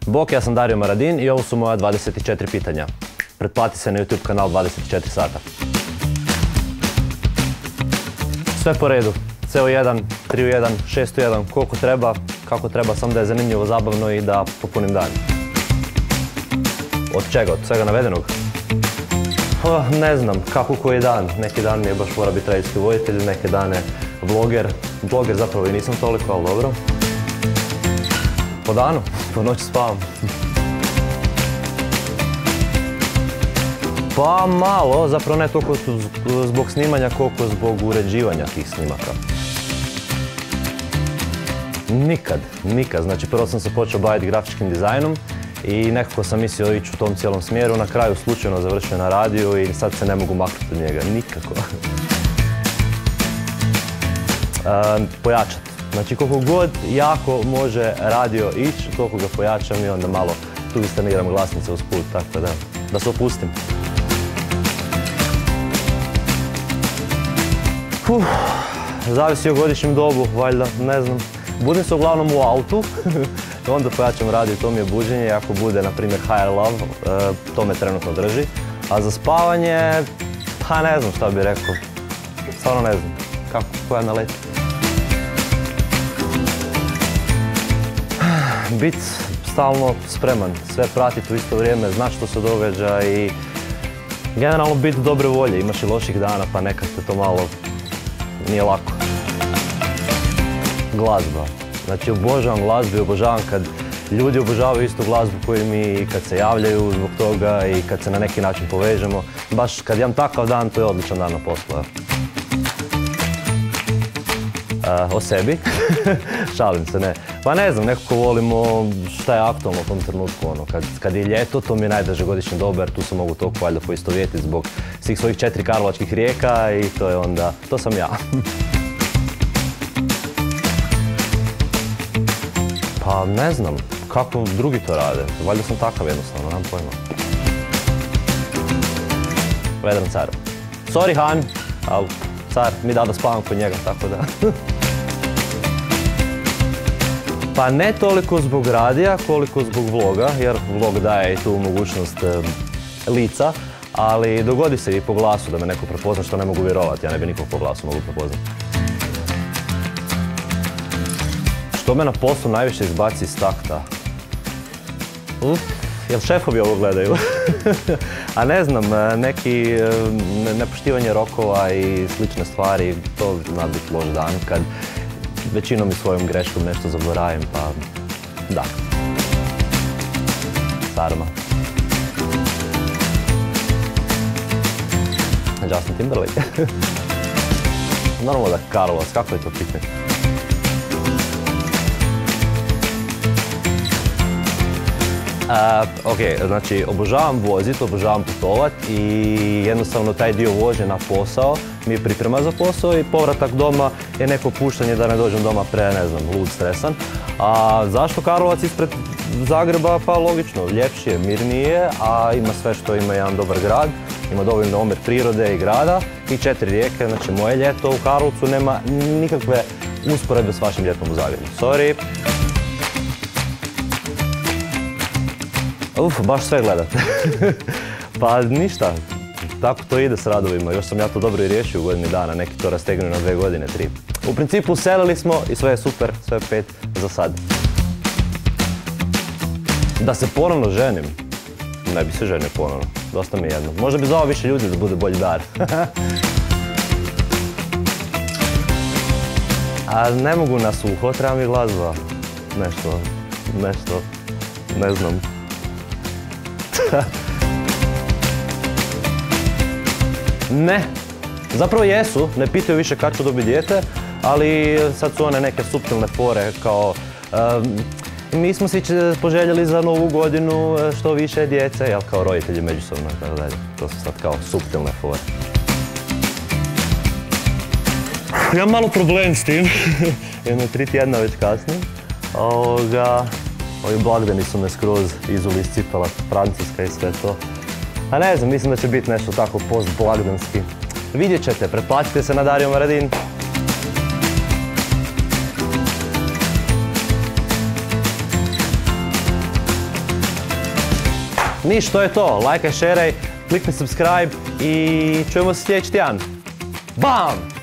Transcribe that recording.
Bok, ja sam Dario Maradin i ovo su moja 24 pitanja. Pretplati se na YouTube kanal 24 sata. Sve po redu. CO1, 3 u 1, 6 u 1, koliko treba, kako treba, samo da je zanimljivo, zabavno i da popunim dan. Od čega? Od svega navedenog? Ne znam, kako koji dan. Neki dan mi je baš mora biti radijski voditelj, neke dane vloger. Vloger zapravo i nisam toliko, ali dobro. Po danu, po noći spavam. Pa malo, zapravo ne toliko zbog snimanja koliko zbog uređivanja tih snimaka. Nikad. Znači prvo sam se počeo baviti grafičkim dizajnom i nekako sam mislio ići u tom cijelom smjeru, na kraju slučajno završio na radiju i sad se ne mogu maknuti od njega, nikako. Pojačati. Znači koliko god jako može radio ići, toliko ga pojačam i onda malo tu istaniram glasnice usput, tako da se opustim. Zavisi o godišnjem dobu, valjda, ne znam. Budim se uglavnom u autu, onda pojačam radio, to mi je buđenje. Ako bude, na primjer, Higher Love, to me trenutno drži. A za spavanje, pa ne znam šta bih rekao. Stvarno ne znam. Kako, koja naleti. Biti stalno spreman, sve pratiti u isto vrijeme, znati što se događa i generalno biti dobre volje. Imaš i loših dana, pa nekad te to malo nije lako. Glazba. Znači obožavam glazbu i obožavam kad ljudi obožavaju istu glazbu koju mi, kad se javljaju zbog toga i kad se na neki način povežemo. Baš kad imam takav dan, to je odličan dan na poslu. O sebi? Šalim se, ne. Pa ne znam, nekako volimo šta je aktualno u tom trenutku. Kad je ljeto, to mi je najdraže godišnje doba jer tu se mogu toliko valjda poistovjetiti zbog svih svojih 4 karlovačkih rijeka i to je onda, to sam ja. Pa ne znam, kako drugi to rade. Valjda sam takav jednostavno, nemam pojma. Vedran car. Sorry Han, ali car mi da spavam kod njega, tako da. Pa ne toliko zbog radija, koliko zbog vloga, jer vlog daje i tu mogućnost lica, ali dogodi se i po glasu da me neko prepozna, što ne mogu vjerovati, ja ne bi nikog po glasu mogu prepoznati. Što me na poslu najviše izbaci iz takta? Jel šefovi ovo gledaju? A ne znam, neki nepoštivanje rokova i slične stvari, to zna biti loš dan kad većinom i svojom greškom nešto zaboravim, pa da. Sarma. Justin Timberlake. Normalno da Karlovac, kako je to pitanje? Ok, znači obožavam voziti, obožavam putovat i jednostavno taj dio vožnje na posao mi je priprema za posao i povratak doma je neko puštanje da ne dođem doma ne znam, lud, stresan. A zašto Karlovac ispred Zagreba? Pa logično, ljepši je, mirnije, a ima sve što ima jedan dobar grad, ima dovoljno omjer prirode i grada i 4 rijeke, znači moje ljeto u Karlovcu nema nikakve usporedbe s vašim ljetom u Zagrebu. Sorry. Baš sve gledate. Pa ništa, tako to ide s radovima, još sam ja to dobro i riješio u godini dana, neki to rastegnuju na 2 godine, 3. U principu uselili smo i sve je super, sve je 5 za sad. Da se ponovno ženim, ne bi se ženio ponovno, dosta mi je jedno. Možda bi zvao više ljudi da bude bolji dar. A ne mogu na suho, treba mi glazba. Nešto, ne znam. Ne, zapravo jesu, ne pitaju više kad ću dobiti dijete, ali sad su one neke suptilne fore kao mi smo si poželjeli za novu godinu što više djece, jel kao roditelji međusobno i tako dalje. To su sad kao suptilne fore. Imam malo problem s tim, jedno 3 tjedna već kasnim. Ovi blagdani su me skroz izuli iz cipela, Francuska i sve to. A ne znam, mislim da će biti nešto tako post-blagdanski. Vidjet ćete, pretplatite se na Dario Maradin. Niš, to je to. Lajkaj, šeraj, klikni subscribe i čujemo se sljedeći tjedan. Bam!